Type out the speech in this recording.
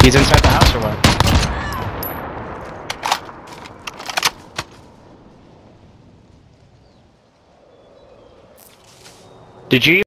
He's inside the house or what? Did you